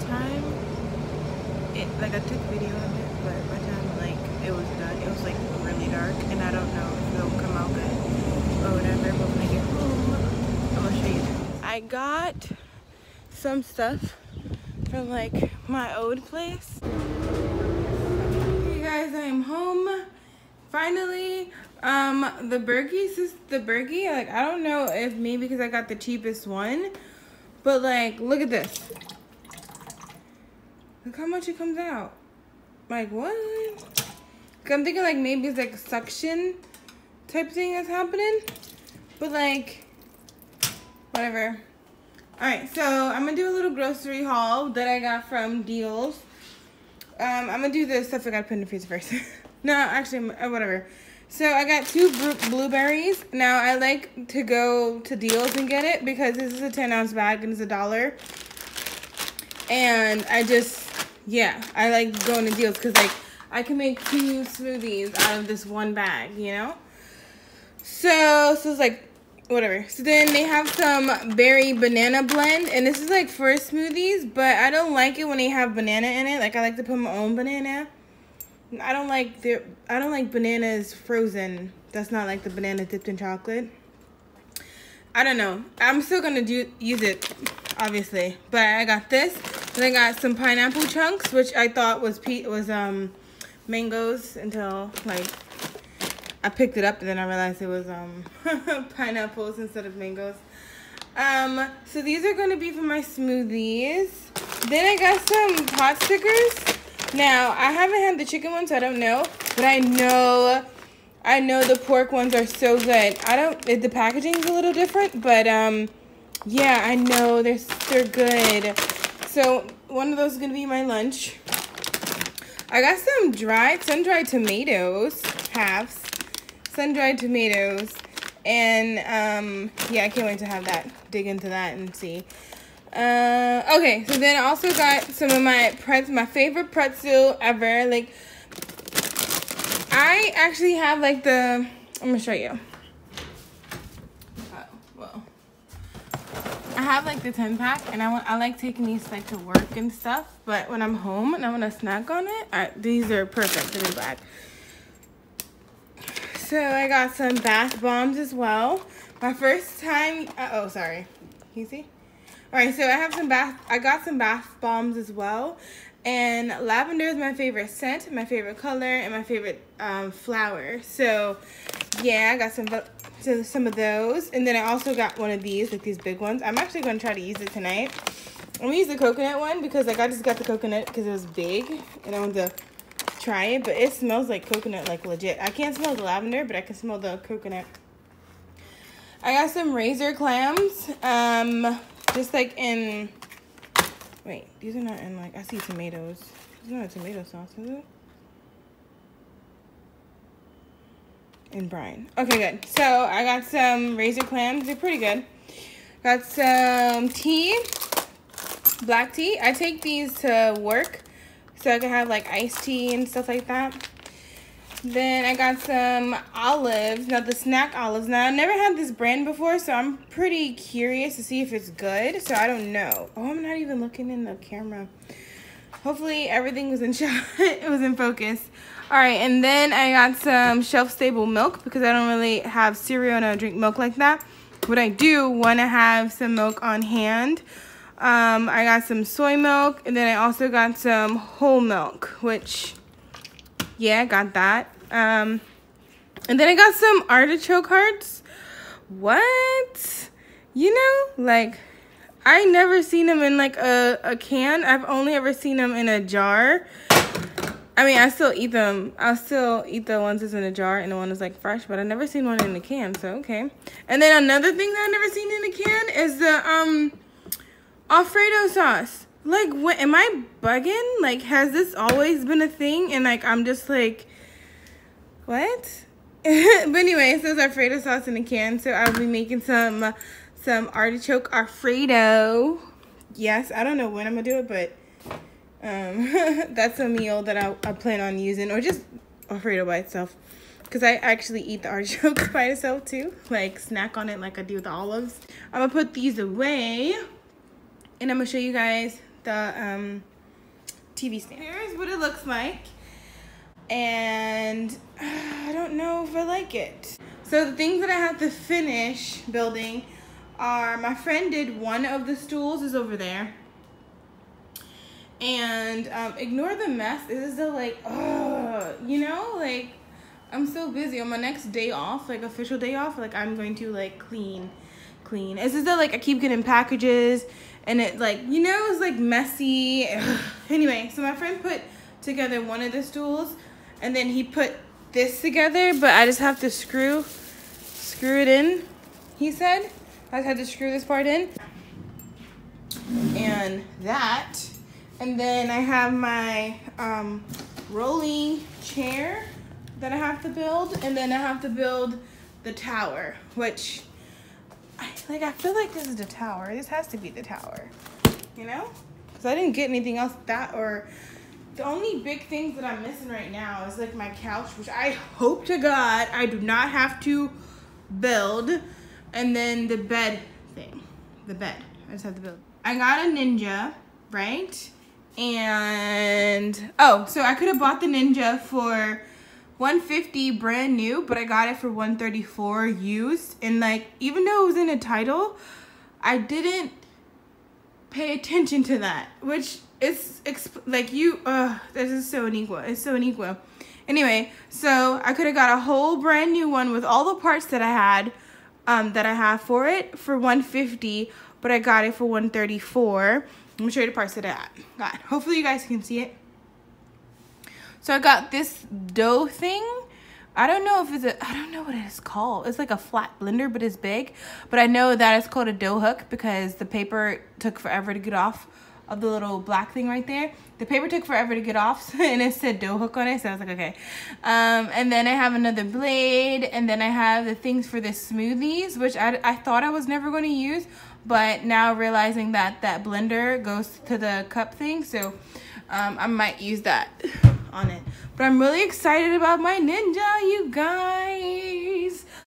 time I took video of it, but by the time it was done, it was really dark, and I don't know if it'll come out good or whatever. But when I get home, I'm gonna show you. I got some stuff from my old place. Hey guys, I am home finally. The Berkey, I don't know if maybe because I got the cheapest one, but look at this. Look how much it comes out. What? I'm thinking maybe it's a suction type thing that's happening, but whatever. Alright, so I'm gonna do a little grocery haul that I got from Deals. I'm gonna do the stuff I gotta put in the freezer first. No, actually, whatever. So I got 2 blueberries. Now I like to go to Deals and get it because this is a 10-ounce bag and it's $1. And I like going to Deals because I can make 2 smoothies out of this one bag, you know? So it's whatever. So then they have some berry banana blend, and this is for smoothies, but I don't like it when they have banana in it. I like to put my own banana. I don't like bananas frozen. That's not the banana dipped in chocolate. I don't know. I'm still gonna use it, obviously. But I got this. And I got some pineapple chunks, which I thought was mangoes until I picked it up, and then I realized it was pineapples instead of mangoes. So these are gonna be for my smoothies. Then I got some pot stickers. Now, I haven't had the chicken one, so I don't know. But I know the pork ones are so good. The packaging's a little different, but yeah, I know they're good. So one of those is gonna be my lunch. I got some sun-dried tomatoes, halves, sun-dried tomatoes, and yeah, I can't wait to have that, dig into that and see. Okay, so then I also got some of my my favorite pretzel ever. I actually have I'm gonna show you. I have the 10-pack, and I like taking these to work and stuff, but when I'm home and I want to snack on it, these are perfect in the bag. So I got some bath bombs as well. My first time, oh sorry, can you see? Alright, so I got some bath bombs as well, and lavender is my favorite scent, my favorite color, and my favorite flower. So yeah, I got some of those, and then I also got one of these, these big ones. I'm actually going to try to use it tonight. I'm going to use the coconut one because I just got the coconut because it was big, and I wanted to try it, but it smells like coconut, legit. I can't smell the lavender, but I can smell the coconut. I got some razor clams, just in, wait, these are not in, I see tomatoes. This is not a tomato sauce, is it? In brine. Okay, good. So I got some razor clams. They're pretty good. Got some tea, black tea. I take these to work so I can have iced tea and stuff like that. Then I got some olives. Now the snack olives. Now I never had this brand before, so I'm pretty curious to see if it's good. So I don't know. Oh, I'm not even looking in the camera. Hopefully everything was in shot. It was in focus. Alright, and then I got some shelf-stable milk because I don't really have cereal and I don't drink milk like that. But I do want to have some milk on hand. I got some soy milk, and then I also got some whole milk, which, yeah, I got that. And then I got some artichoke hearts. What? You know, I never seen them in a can. I've only ever seen them in a jar. I mean, I still eat them. I'll still eat the ones that's in a jar and the one that's fresh, but I've never seen one in a can, so okay. And then another thing that I've never seen in a can is the Alfredo sauce. What, am I bugging? Has this always been a thing? And I'm just what? But anyway, it says Alfredo sauce in a can, so I'll be making some artichoke Alfredo. Yes, I don't know when I'm gonna do it, but that's a meal that I plan on using, or just Alfredo by itself, because I actually eat the artichokes by itself too, snack on it like I do with the olives. I'm gonna put these away, and I'm gonna show you guys TV stand. Here's what it looks like. And I don't know if I like it. So the things that I have to finish building are, my friend did one of the stools, is over there. And ignore the mess. This is the like, you know, like I'm so busy. On my next day off, like official day off, like I'm going to like clean. This is the like, I keep getting packages and it like, you know, it's like messy. Anyway, so my friend put together one of the stools and then he put this together, but I just have to screw it in, he said. I just had to screw this part in. And that. And then I have my rolling chair that I have to build. And then I have to build the tower, which I feel like this is the tower. This has to be the tower, you know? Because I didn't get anything else or the only big things that I'm missing right now is like my couch, which I hope to God I do not have to build. And then the bed thing, the bed, I just have to build. I got a Ninja, right? And, oh, so I could have bought the Ninja for $150 brand new, but I got it for $134 used. And like, even though it was in a title, I didn't pay attention to that, which is like this is so unequal. It's so unequal. Anyway, so I could have got a whole brand new one with all the parts that I had, that I have for it for $150, but I got it for $134. Let me show you the parts that I got. Hopefully you guys can see it. So I got this dough thing. I don't know what it is called. It's like a flat blender, but it's big. But I know that it's called a dough hook because the paper took forever to get off of the little black thing right there. The paper took forever to get off and it said dough hook on it. So I was like, okay. And then I have another blade. And then I have the things for the smoothies, which I thought I was never going to use. But now realizing that that blender goes to the cup thing. So I might use that on it. But I'm really excited about my Ninja, you guys.